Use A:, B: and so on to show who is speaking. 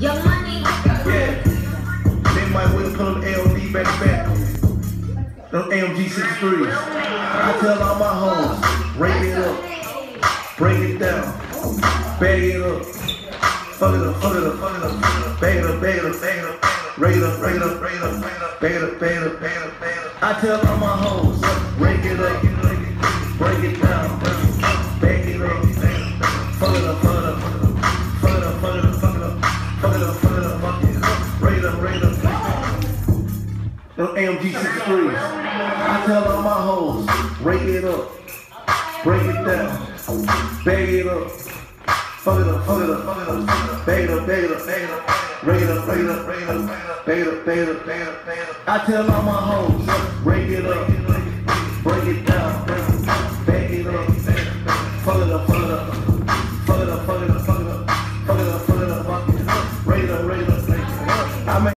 A: Young Money.
B: Yeah. They might well put on ALD back to back. Them AMG 63s. I tell all my hoes, rake it up, break it down, bag it up, fuck it up, fuck it up, fuck it up, bag it up, bag it up, bag it up, rake it up, rake it up, rake it up, bag it up, bag it up, bag it up, bag it up. I tell all my hoes, rake it up, break it down, bag it up, fuck it up, fuck it up, fuck it up, fuck it up, fuck it up, fuck it up, fuck it up, fuck it up, rake it up, rake it up. Them AMG 63s. I tell all my hoes, rake it up, break it down, bag it up, fuck it up, fuck it up, fuck it up, bag it up, bag it up, bag it up, rake it up, rake it up, rake it up, bag it up, bag it up, bag it up, bag it up. I tell all my hoes, rake it up, break it down, bag it up, fuck it up, fuck it up, fuck it up, fuck it up, fuck it up, fuck it up, fuck it up, fuck it up, rake it up, rake it up.